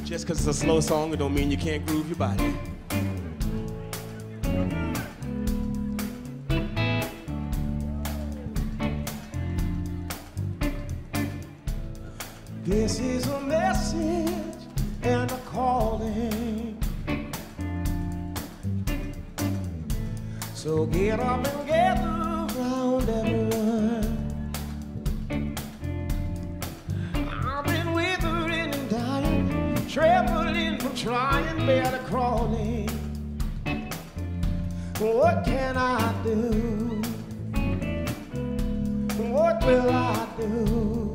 Just because it's a slow song, it don't mean you can't groove your body. This is a message and a calling. So get up and gather round everyone. I've been withering and dying, trembling from trying, barely crawling. What can I do? What will I do?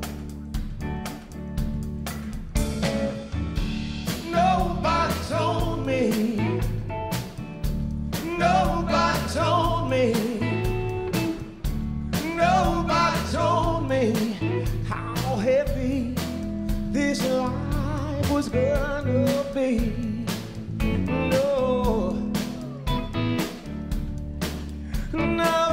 Nobody told me. Nobody told me. Nobody told me how heavy this life was gonna be. No, no.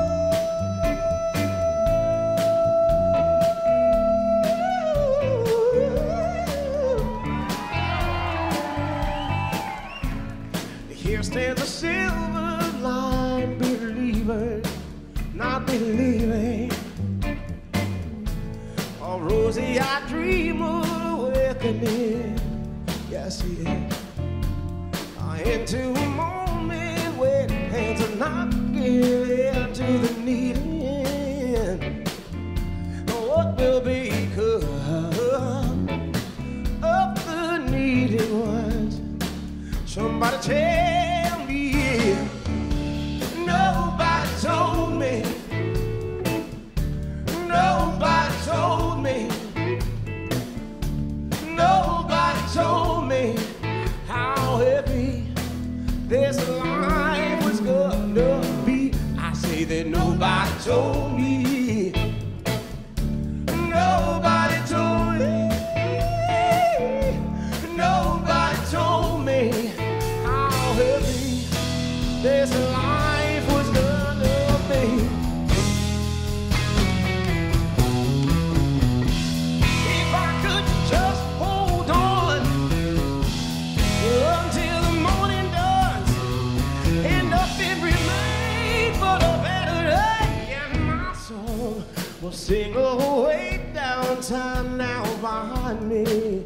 Here stands a silver line believer, not believing. A rosy-eyed dream of awakening. Yes, yeah. Into a moment when hands are knocking into the needing. What will become of the needed ones? Somebody tell me. Nobody told me. Nobody told me. Nobody told me how heavy this life was gonna be. I say that nobody told me. Nobody told me. Nobody told me how heavy this life was gonna be. If I could just hold on until the morning dawns and nothing remains but a better day, and my soul will sing away down time now behind me,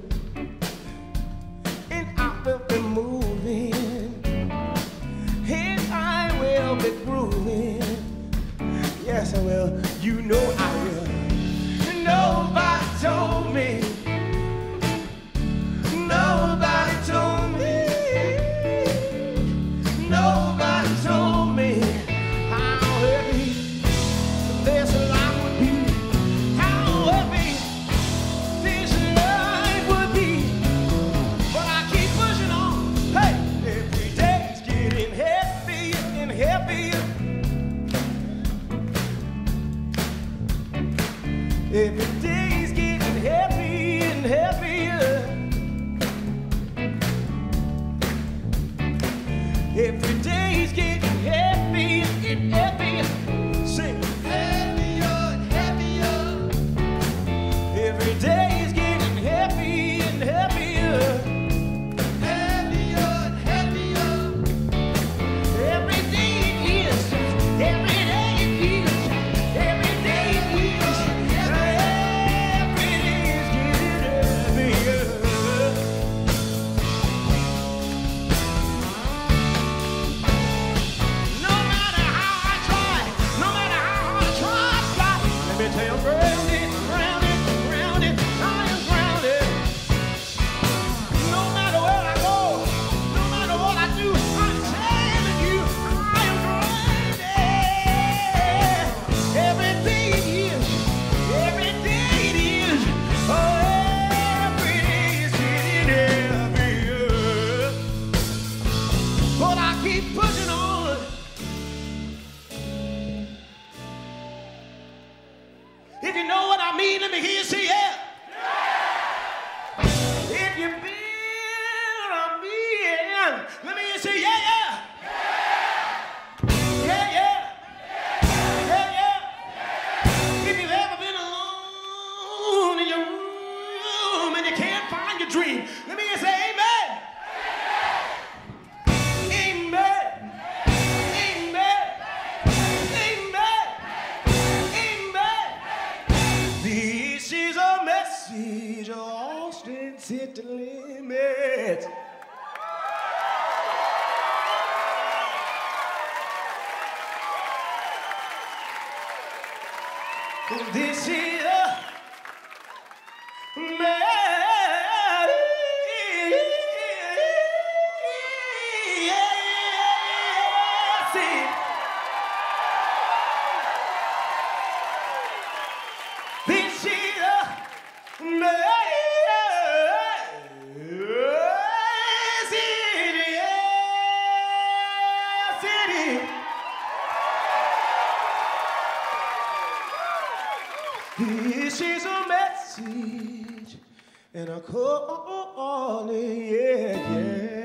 and I will be moving, and I will be grooving. Yes, I will. You know I will. Nobody told me. Nobody told me. Nobody told me how heavy this life would be. How heavy this life would be. But I keep pushing on. Hey, every day's getting heavier and heavier. Every day's getting heavier and heavier. Every day's getting heavier and heavier. Sing. Heavier and heavier. Every day's getting heavier and heavier. Heavier and heavier. Every day it is. Every day it is. Every day it is. Every day is getting heavier. No matter how I try, no matter how hard I try, let me tell you, grounded, grounded, grounded, I am grounded. No matter where I go, no matter what I do, I'm telling you, I am grounded. Every day it is, every day it is, oh, every day is getting heavier. But I keep pushing on. If you know what I mean, let me hear you say yeah. If you feel what I mean, let me hear you say yeah, yeah. Yeah, yeah. Yeah, yeah. If you've ever been alone in your room and you can't find your dream, let me hear you say This is a this is This is a message and a calling, yeah, yeah.